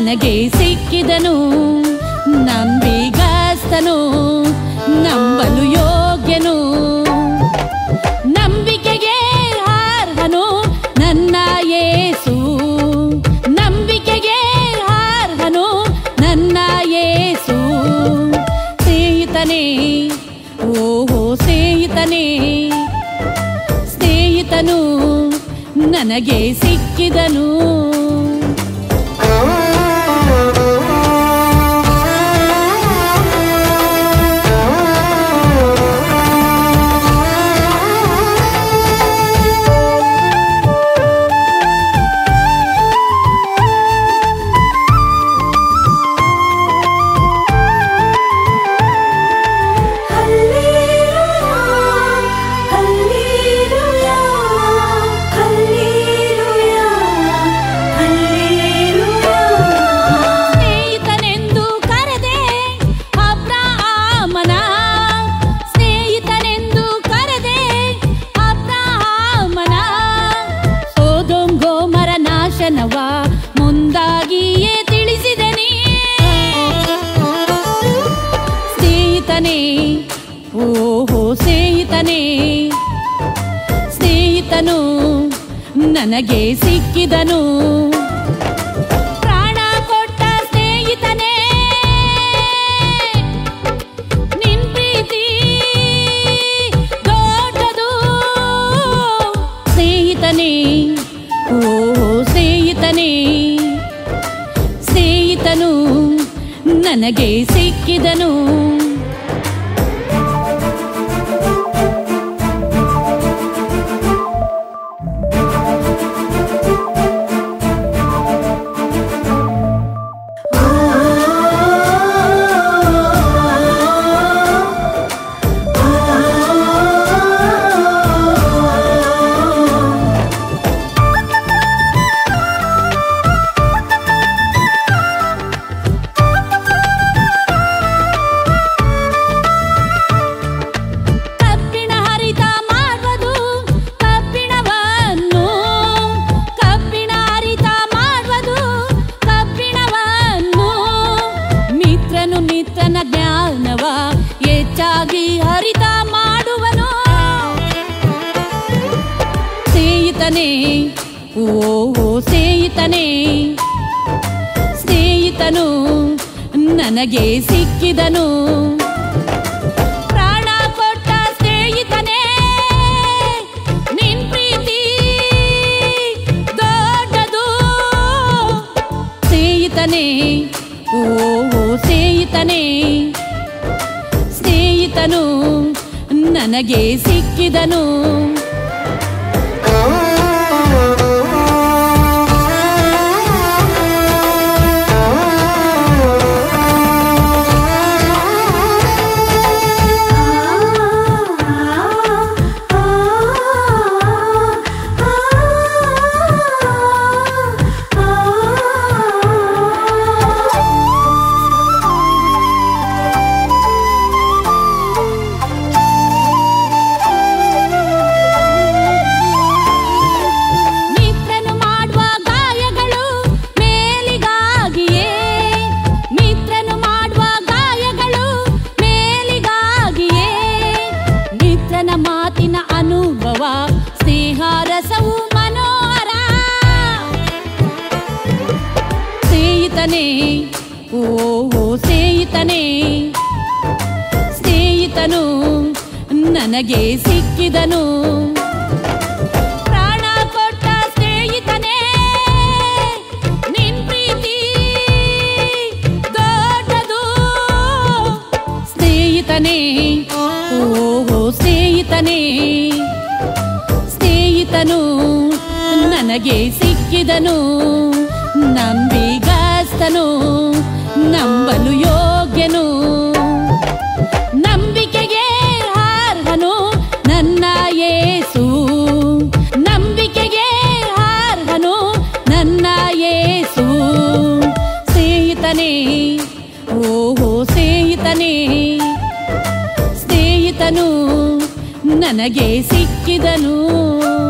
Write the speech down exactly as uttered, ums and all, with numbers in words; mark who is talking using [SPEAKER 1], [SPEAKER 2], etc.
[SPEAKER 1] ನನಗೆ ಸಿಕ್ಕಿದನು, ನಂಬಿಗಸ್ತನು, ನಂಬಲು ಯೋಗ್ಯನು, ನಂಬಿಕೆಗೆ ಅರ್ಹನು ನನ್ನ ಯೇಸು, ನಂಬಿಕೆಗೆ ಅರ್ಹನು ನನ್ನ ಯೇಸು. ಸ್ನೇಹಿತನೇ, ಓಹೋ ಸ್ನೇಹಿತನೇ, ಸ್ನೇಹಿತನು ನನಗೆ ಸಿಕ್ಕಿದನು. ಮುಂದಾಗಿಯೇ ತಿಳಿಸಿದನೇ ಸ್ನೇಹಿತನೇ, ಓಹೋ ಸ್ನೇಹಿತನೇ, ಸ್ನೇಹಿತನು ನನಗೆ ಸಿಕ್ಕಿದನು. ಪ್ರಾಣ ಕೊಟ್ಟ ಸ್ನೇಹಿತನೇ, ನಿನ್ ಪ್ರೀತಿ ದೊಡ್ಡದು ಸ್ನೇಹಿತನೇ, ಓಹೋ ಸ್ನೇಹಿತನೇ, ಸ್ನೇಹಿತನು ನನಗೆ ಸಿಕ್ಕಿದನು. ನಿತ್ರನ ಜ್ಞಾನವ ಹೆಚ್ಚಾಗಿ ಹರಿತ ಮಾಡುವನು ಸ್ನೇಹಿತನೇ, ಓಹೋ ಸ್ನೇಹಿತನೇ, ಸ್ನೇಹಿತನು ನನಗೆ ಸಿಕ್ಕಿದನು. ಪ್ರಾಣ ಕೊಟ್ಟ ಸ್ನೇಹಿತನೇ, ನಿನ್ ಪ್ರೀತಿ ದೊಡ್ಡದು ಸ್ನೇಹಿತನೇ, ಓಹೋ ಸ್ನೇಹಿತನೇ, ಸ್ನೇಹಿತನು ನನಗೆ ಸಿಕ್ಕಿದನು. ಮಾತಿನ ಅನುಭವ ಸ್ನೇಹಾರಸವು ಮನೋಹರ ಸ್ನೇಹಿತನೇ, ಓಹೋ ಸ್ನೇಹಿತನೇ, ಸ್ನೇಹಿತನು ನನಗೆ ಸಿಕ್ಕಿದನು. ಪ್ರಾಣ ಕೊಟ್ಟ ಸ್ನೇಹಿತನೇ, ನಿನ್ ಪ್ರೀತಿ ದೊಡ್ಡದು ಸ್ನೇಹಿತನೇ, ಓಹೋ ಸ್ನೇಹಿತನೇ, ಸ್ನೇಹಿತನು ನನಗೆ ಸಿಕ್ಕಿದನು. ನಂಬಿಗಸ್ತನು, ನಂಬಲು ಯೋಗ್ಯನು, ನಂಬಿಕೆಗೆ ಅರ್ಹನು ನನ್ನ ಯೇಸು, ನಂಬಿಕೆಗೆ ಅರ್ಹನು ನನ್ನ ಯೇಸು. ಸ್ನೇಹಿತನೇ, ಓಹೋ ಸ್ನೇಹಿತನೇ, ಸ್ನೇಹಿತನು ನನಗೆ ಸಿಕ್ಕಿದನು.